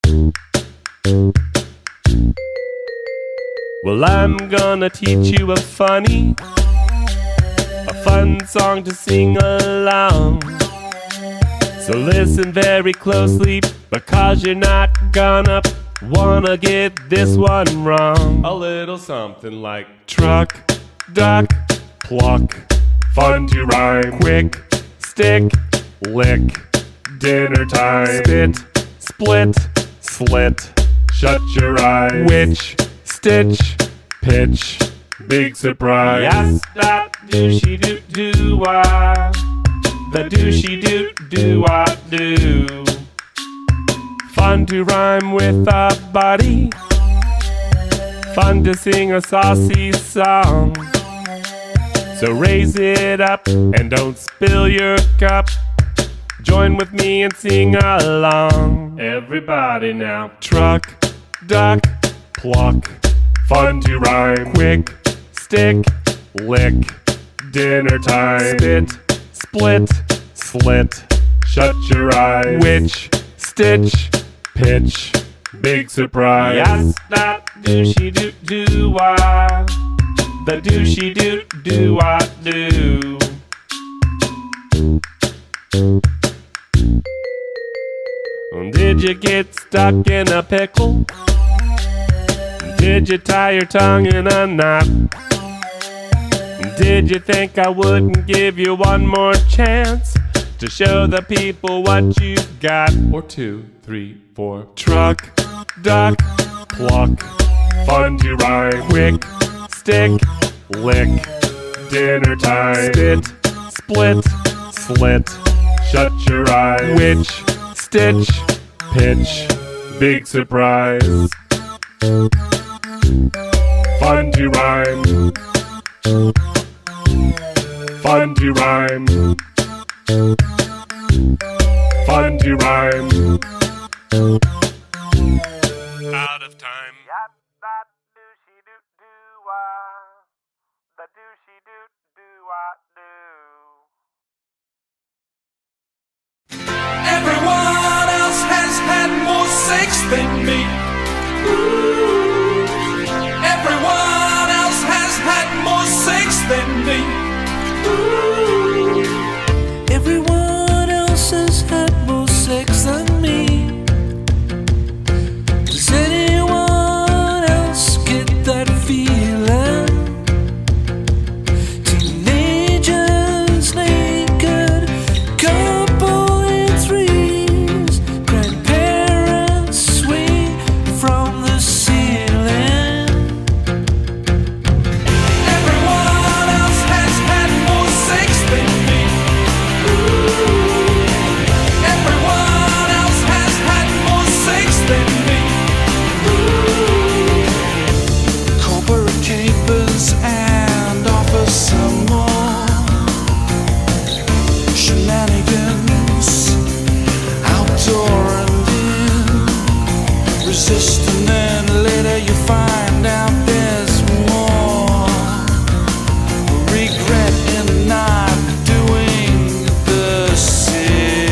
Well, I'm gonna teach you a fun song to sing along. So listen very closely, because you're not gonna wanna get this one wrong. A little something like truck, duck, pluck, fun to rhyme, quick, stick, lick, dinner time, spit, split, slit, shut your eyes, witch, stitch, pitch, big surprise. Yes, that douchey doo doo wah, the douchey doo doo wah do. Fun to rhyme with a buddy, fun to sing a saucy song. So raise it up and don't spill your cup. Join with me and sing along. Everybody now. Truck, duck, pluck, fun to rhyme, quick, stick, lick, dinner time, spit, split, slit, shut your eyes, witch, stitch, pitch, big surprise. Yes, that douchey doo doo wah, the douchey doo doo wah do. Did you get stuck in a pickle? Did you tie your tongue in a knot? Did you think I wouldn't give you one more chance to show the people what you got? Or 2, 3, 4. Truck, duck, pluck, fun to rhyme, quick, stick, lick, dinner time, spit, split, slit, shut your eyes, witch, stitch, pitch, big surprise. Fun to rhyme, fun to rhyme, fun to rhyme. Out of time. Yap, that douchey doo doo wah, the douchey doo doo wah do. Everyone else has had more sex than me. Ooh. Everyone else has had more sex than me. Ooh. Everyone else has had more sex than me. Does anyone else get that feeling? Teenagers naked, couple in threes, grandparents swing from the ceiling. Everyone else has had more sex than me. Ooh. Everyone else has had more sex than me. Ooh. Corporate capers and offer some more shenanigans, outdoor and in. Resist and then later you find out there's more. Regret in not doing the sin.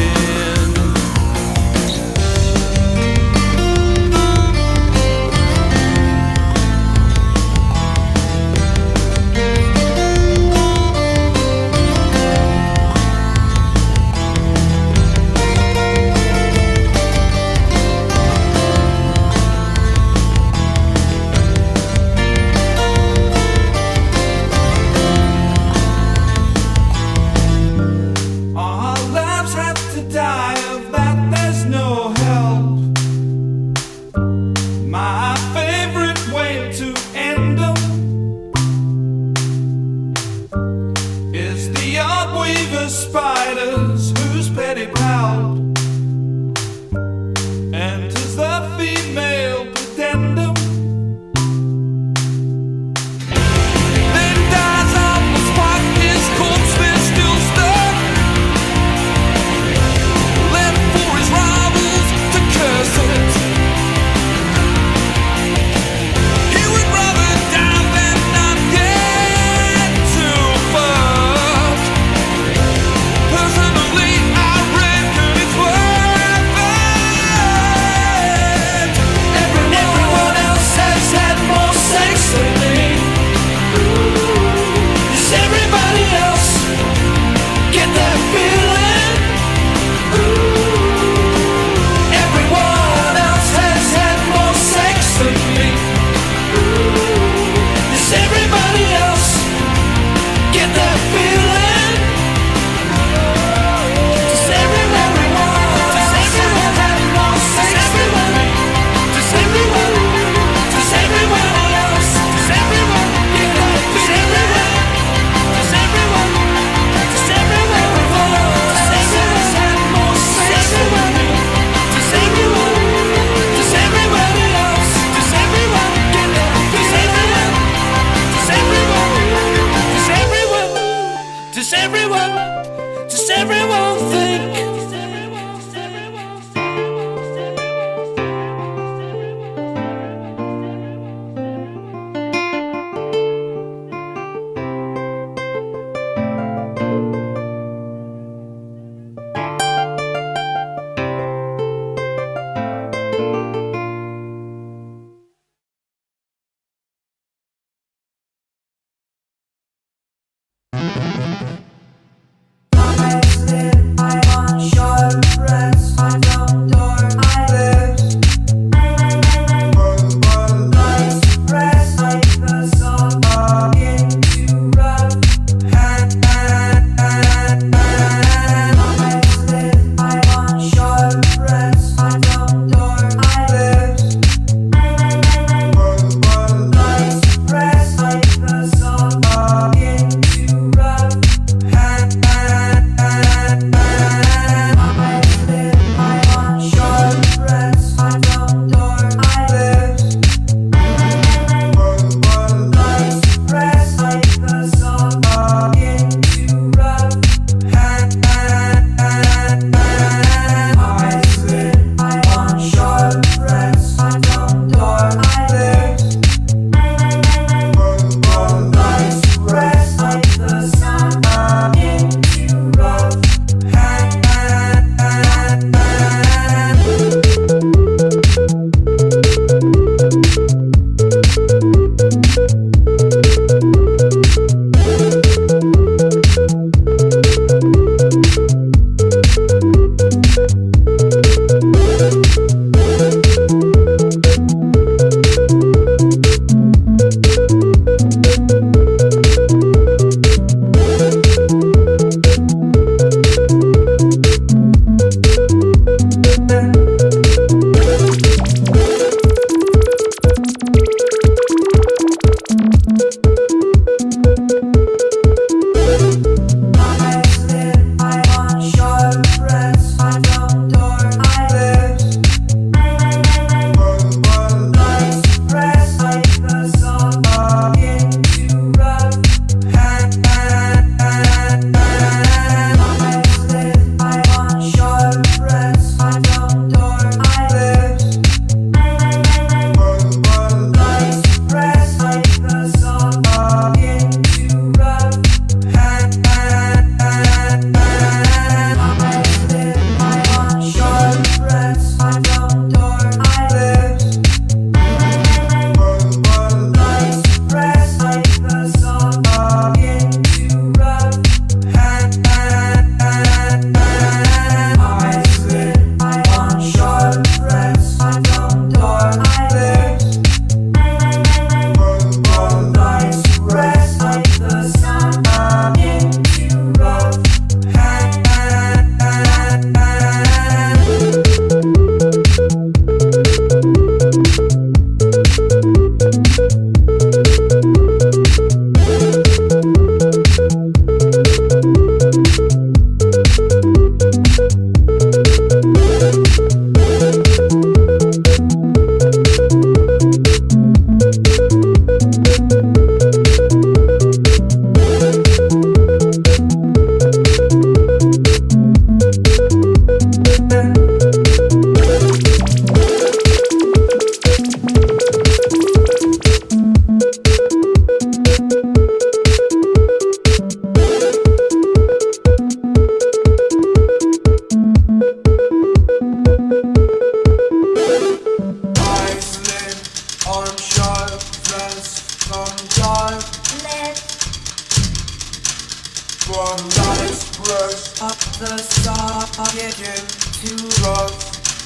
I'll get you 2 rocks.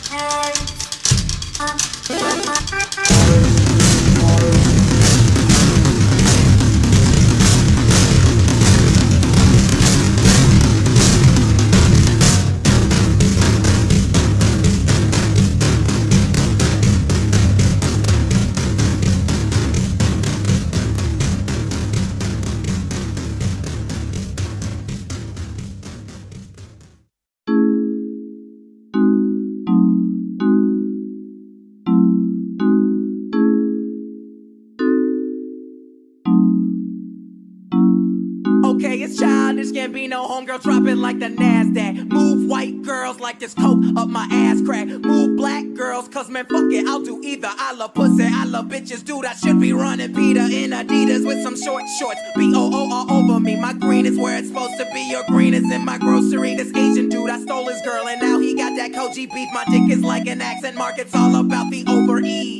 Okay, it's childish, can't be no homegirl, drop it like the NASDAQ. Move white girls like this coke up my ass crack. Move black girls, cause man, fuck it, I'll do either. I love pussy, I love bitches, dude, I should be running Peter in Adidas with some short shorts. B-O-O all over me, my green is where it's supposed to be. Your green is in my grocery. This Asian dude, I stole his girl, and now he got that Koji beef. My dick is like an accent mark, it's all about the over-ease.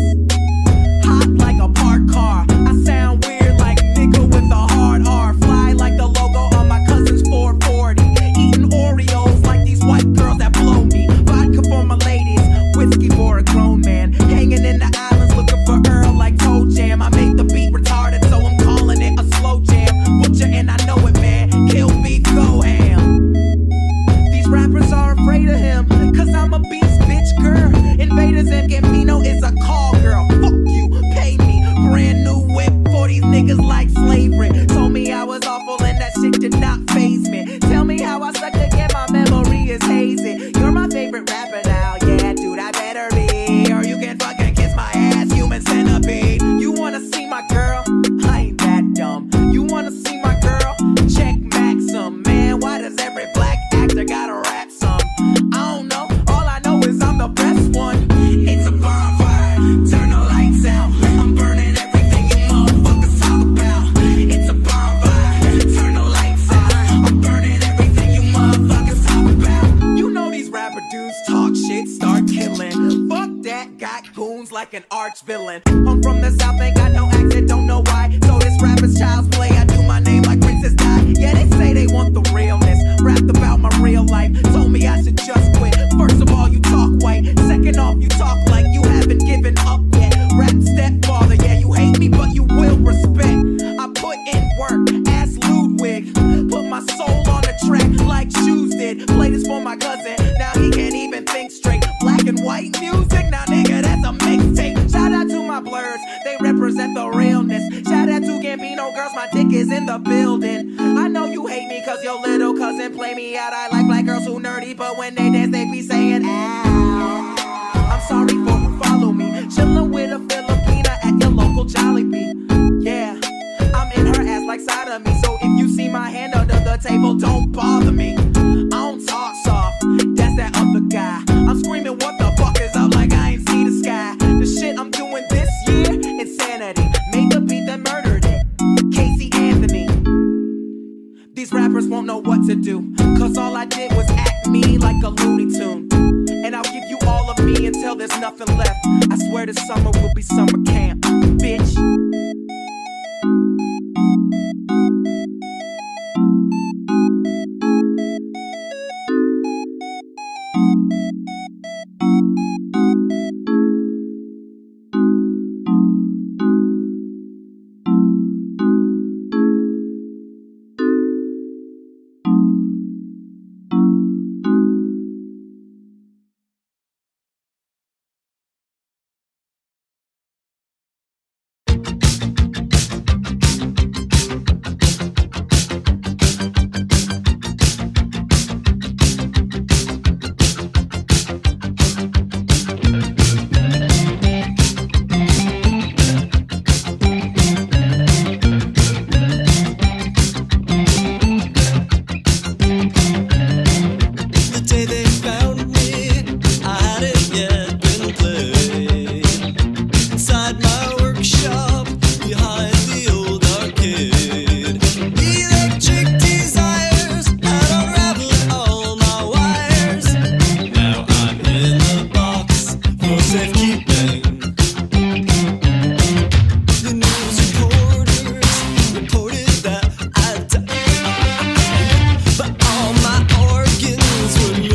Hot like a parked car, I sound weird like nigga with a hard R. Fly like the logo on my cousin's 440. Eating Oreos like these white girls that blow me. Vodka for my ladies, whiskey for a grown man. Hanging in the islands looking for Earl like Toe Jam. I make the beat retarded, so I'm calling it a slow jam. Butcher and I know it, man. Kill beef, go ham. These rappers are afraid of him, cause I'm a beast, bitch, girl. Invaders and Gambino is a call girl. Fuck you, pay me. Brand new whip for these niggas like slavery. Told me I was awful and that shit did not faze me. Tell me how I suck again, my memory is hazy. You're my favorite rapper now, yeah, dude, I better be. Or you can fucking kiss my ass, human centipede. You wanna see my girl? I ain't that dumb. You wanna see my girl? Check Maxim. Man, why does every black actor gotta rap some? I don't know, all I know is I'm the best one. It's a bonfire, turn the lights out. I'm burning everything you motherfuckers talk about. It's a bonfire, turn the lights out. I'm burning everything you motherfuckers talk about. You know these rapper dudes talk shit, start killing. Fuck that, got goons like an arch villain. I'm from the south, ain't got no accent, don't know why. So this rapper's child's play, I do my name like Princess Di. Yeah, they say they want the realness, rapped about my real life. Told me I should just quit. First of all, you talk white. Second off, you talk like you haven't given up yet. Rap stepfather, yeah, you hate me, but you will respect. I put in work, ass Ludwig. Put my soul on the track like Shoes did. Play this for my cousin, now he can't even think straight. Black and white music, now nigga, that's a mixtape. Shout out to my blurs, they represent the realness. Shout out to Gambino girls, my dick is in the building. I know you hate me cause your little cousin play me out. I like black girls who nerdy, but when they dance they be saying ow. I'm sorry for who follow me, chillin' with a Filipina at your local Jollibee. Yeah, I'm in her ass like side of me, so if you see my hand under the table, don't bother me. I don't talk soft, that's that other guy. I'm screaming what the fuck is up like I ain't see the sky. The shit I'm doing this year, insanity. Made the beat that murdered it, Casey Anthony. These rappers won't know what to do, cause all I did was act me like a Looney Tune. And I'll give you all of me until there's nothing left. I swear this summer will be summer camp, bitch. But all my organs were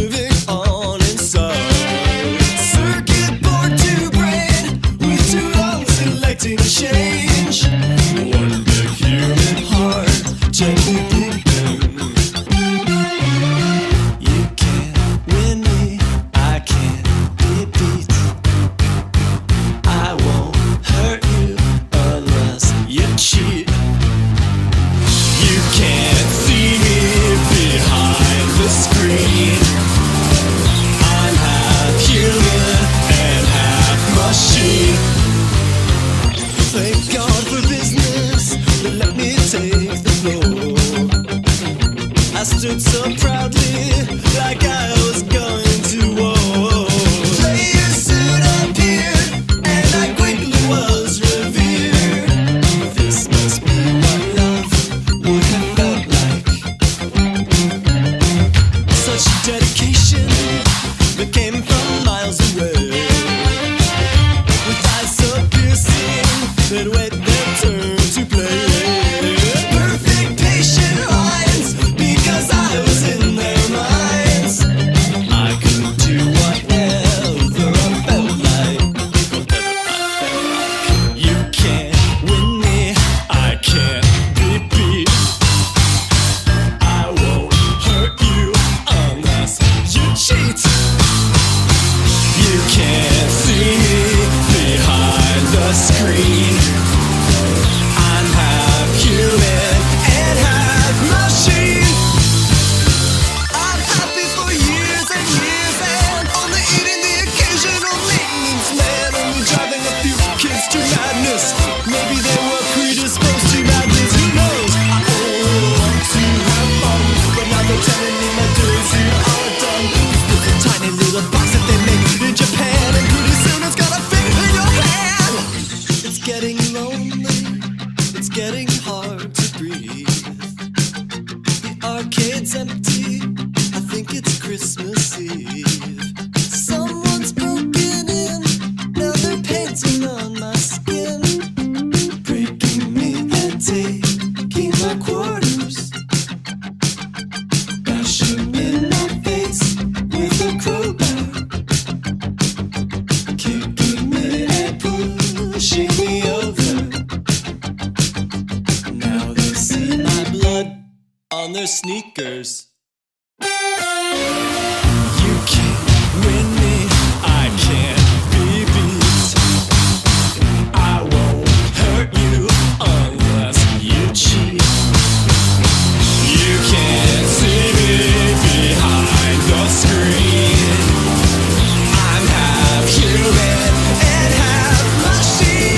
sneakers. You can't win me, I can't be beat. I won't hurt you unless you cheat. You can't see me behind the screen. I'm half human and half machine.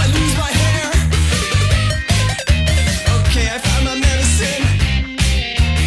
Okay, I found my medicine.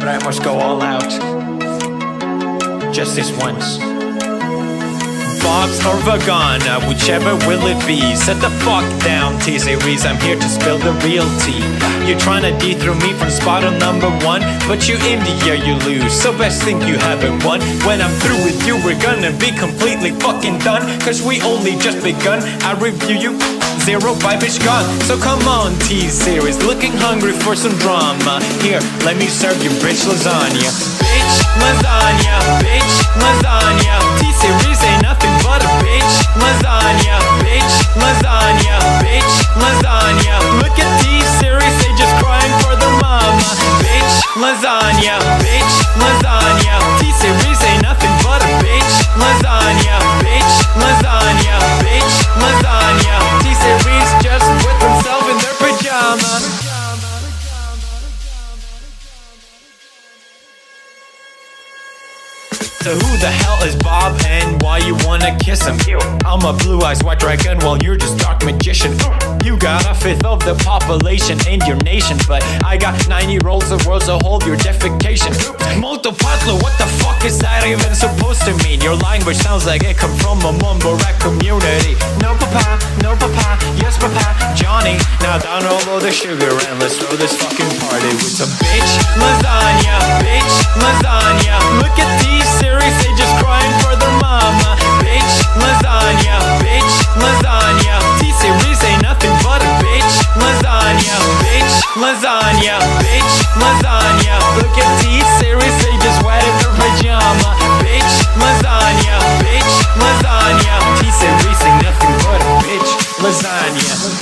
but I must go all out. Just this once. Bob's or Vagana, whichever will it be. Set the fuck down, T-Series, I'm here to spill the real tea. You're trying to dethrone me from spot on number one, but you in the air you lose, so best think you haven't won. When I'm through with you, we're gonna be completely fucking done, cause we only just begun. I review you, zero vibe is gone. So come on, T-Series, looking hungry for some drama. Here, let me serve you rich lasagna. Bitch, lasagna, bitch, lasagna. T-Series ain't nothing but a bitch, lasagna, bitch, lasagna, bitch, lasagna. Look at T-Series, they just crying for their mama. Bitch, lasagna, bitch, lasagna. T-Series ain't nothing but a bitch, lasagna, bitch, lasagna, bitch, lasagna. T-Series just with themselves in their pajamas. So who the hell is Bob and why you wanna kiss him? I'm a blue-eyed white dragon while you're just dark magician. You got a fifth of the population in your nation, but I got 90-year-olds of world, so hold your defecation. Multipatlo, what the fuck is that even supposed to mean? Your language sounds like it come from a mumble rap community. No papa, yes papa, Johnny. Now download all the sugar and let's throw this fucking party with some bitch lasagna, bitch lasagna. Look at these series, they just crying for their mama. Bitch lasagna, bitch lasagna. T-Series ain't nothing but a bitch lasagna, bitch lasagna, bitch lasagna. Look at T-Series, they just wet in their pajama. Bitch lasagna, bitch lasagna. T-Series ain't nothing but a bitch lasagna.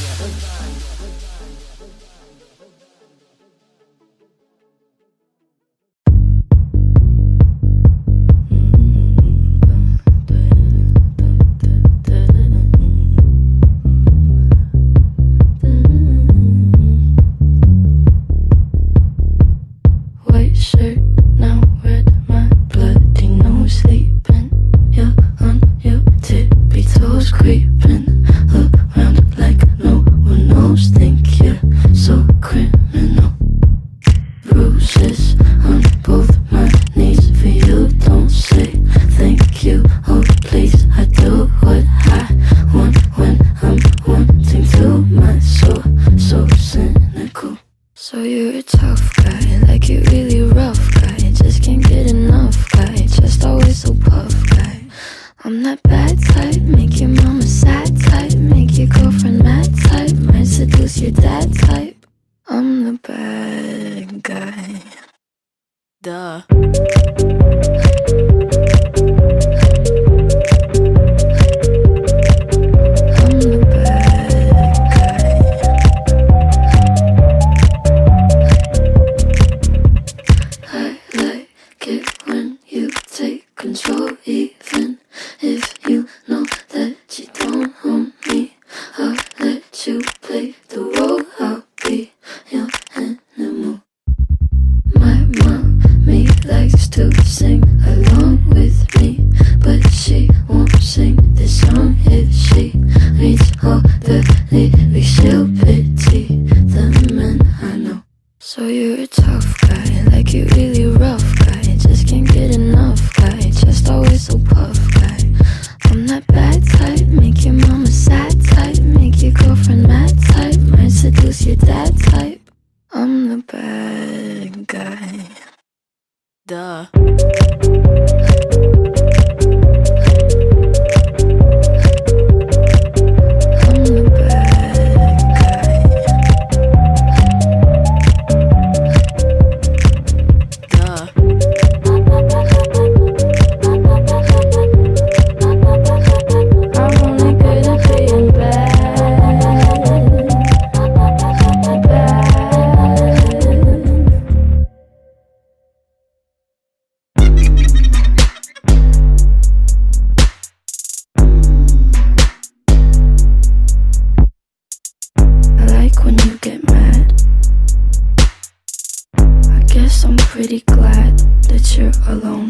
pretty glad that you're alone.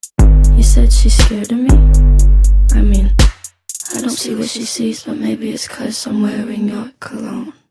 You said she's scared of me? I mean, I don't see what she sees, but maybe it's 'cause I'm wearing your cologne.